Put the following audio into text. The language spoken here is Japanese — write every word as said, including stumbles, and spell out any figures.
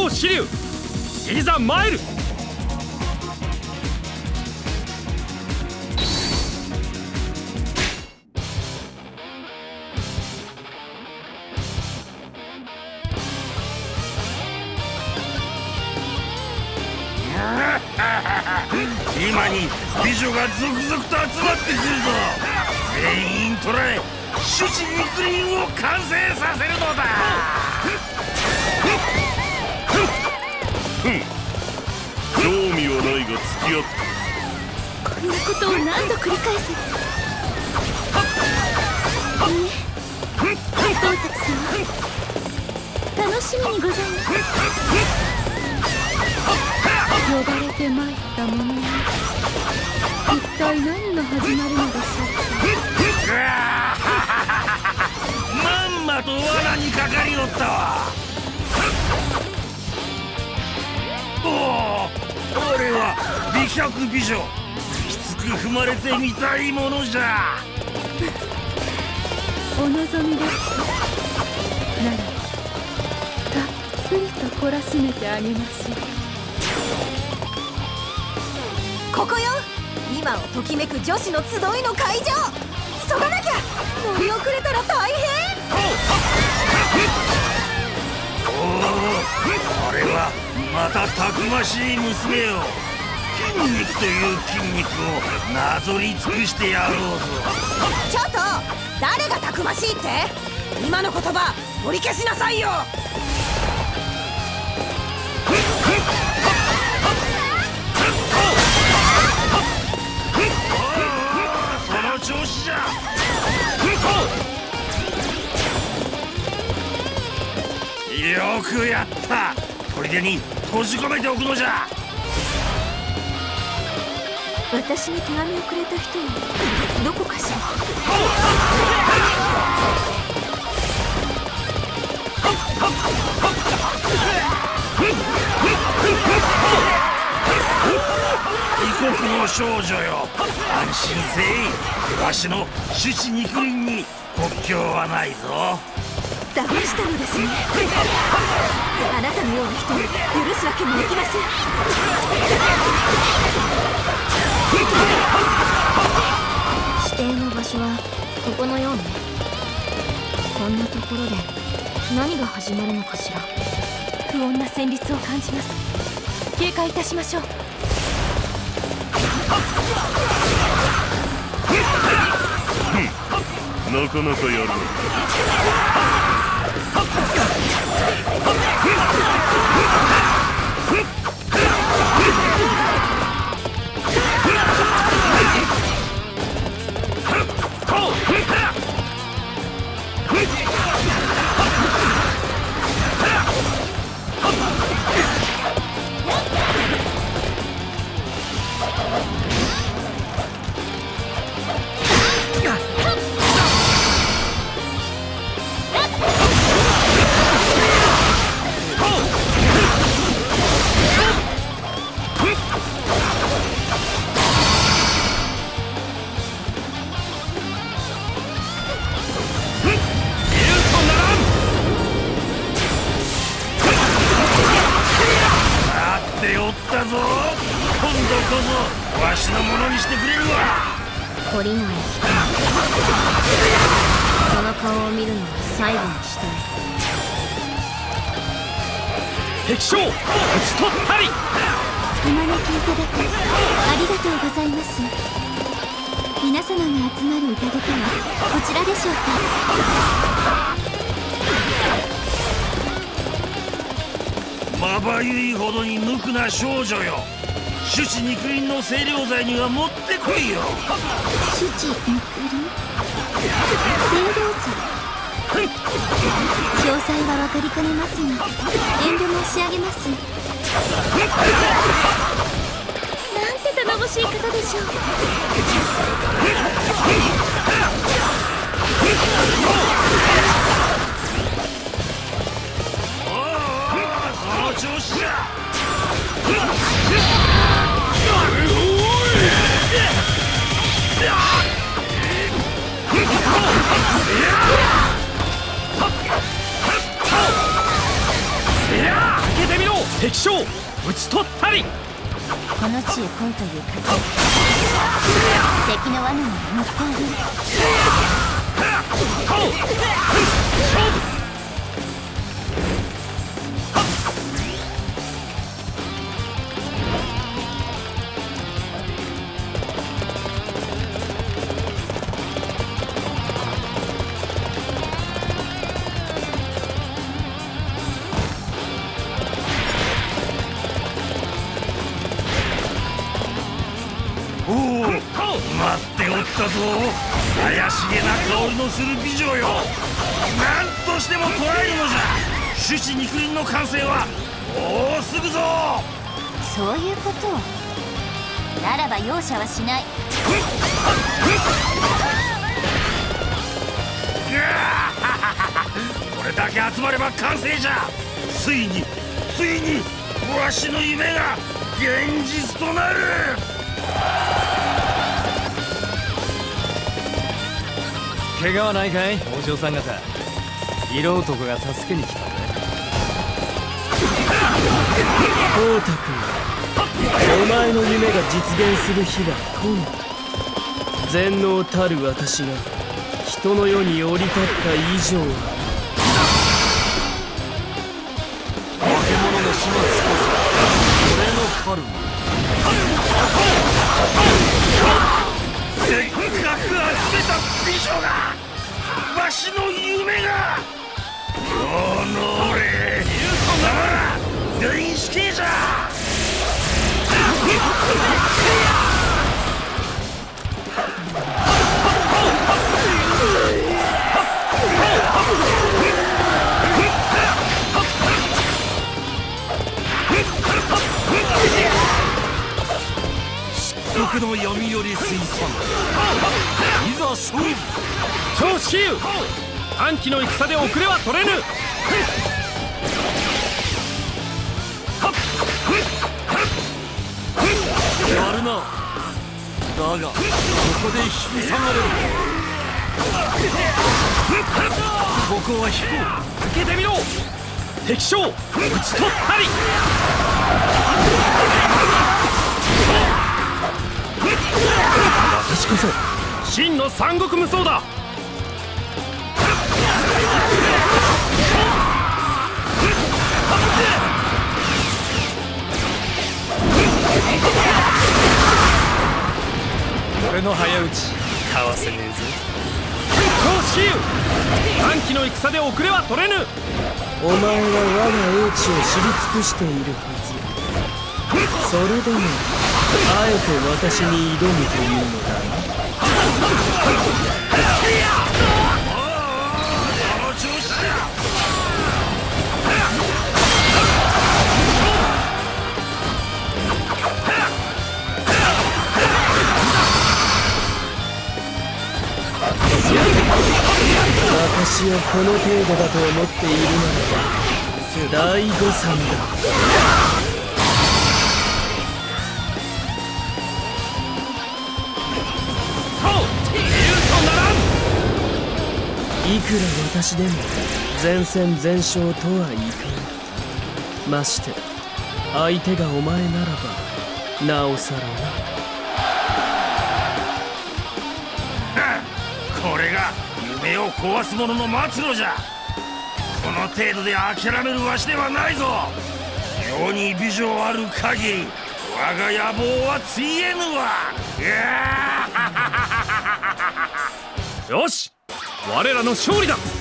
王紫龍、いざ参る。 今に美女が続々と集まってくるぞ。全員捕らえ、朱地肉林を完成させるのだ。ふん、興味はないが付き合った。 こんなことを何度繰り返す。いいえ、東達様、楽しみにございます。呼ばれて参ったものよ、一体何が始まるのでしょうか。 まんまと罠にかかりおったわ。おお、俺は美百美女、きつく踏まれてみたいものじゃ。 お望みですか。ならたっぷりと懲らしめてあげましょう。 ここよ、今をときめく女子の集いの会場。急がなきゃ、乗り遅れたら大変。 おお、俺はまたたくましい娘よ。筋肉という筋肉をなぞり尽くしてやろうぞ。 ちょっと、誰がたくましいって。今の言葉取り消しなさいよ。その調子じゃ。よくやった。砦に閉じ込めておくのじゃ。 私に手紙をくれた人はどこかしら。 異国の少女よ、安心せい。わしの朱地肉林に国境はないぞ。 騙したのですね。あなたのような人を許すわけにはいきません。指定の場所はここのようね。こんなところで何が始まるのかしら。不穏な旋律を感じます。警戒いたしましょう。 なかなかやる。わしのものにしてくれるわ。 懲りない。その顔を見るのは最後にしたい。 敵将討ち取ったり。 お招きいただきありがとうございます。皆様が集まる宴とはこちらでしょうか。まばゆいほどに無垢な少女よ、朱地肉林の清涼剤には持ってこいよ。 朱地肉林清涼剤。詳細は分かりかねますが遠慮申し上げます。なんて頼もしい方でしょう。 おお、その調子じゃ。 開けてみろ。 将討ち取ったり。 この地へ来いという風、敵の罠に乗っておる。 勝負。 おお、待っておったぞ。怪しげな香りのする美女よ。何としても捕らえるのじゃ。種子肉林の完成はもうすぐぞ。 そういうことならば容赦はしない。 これだけ集まれば完成じゃ。ついについにわしの夢が現実となる。 怪我はないかいお嬢さん方。色男が助けに来たぜ。 光太君、お前の夢が実現する日は今度。全能たる私が人の世に降り立った以上は、 化け物の始末こそ俺のカルマ。 せっかく集めた美女が、わしの夢が。この俺貴様ら全員死刑じゃ。漆黒の読みより水産、いざ勝負。 長子雄、短期の戦で遅れは取れぬ。 やるな。だがここで引き下がれる。ここは引こう。 受けてみろ。敵将討ち取ったり。 私こそ真の三国無双だ。俺の早打ちかわせねえぞ。長子雄、短期の戦で遅れは取れぬ。 お前は我が英知を知り尽くしているはず。それでもあえて私に挑むというのだな。 その調子だ。 私をこの程度だと思っているならば大誤算だ。いくら私でも全戦全勝とはいかん。まして相手がお前ならばなおさらな。これが夢を壊す者の末路じゃ。この程度で諦めるわしではないぞ。世に美女ある限り我が野望はついえぬわ。 よし、我らの勝利だ。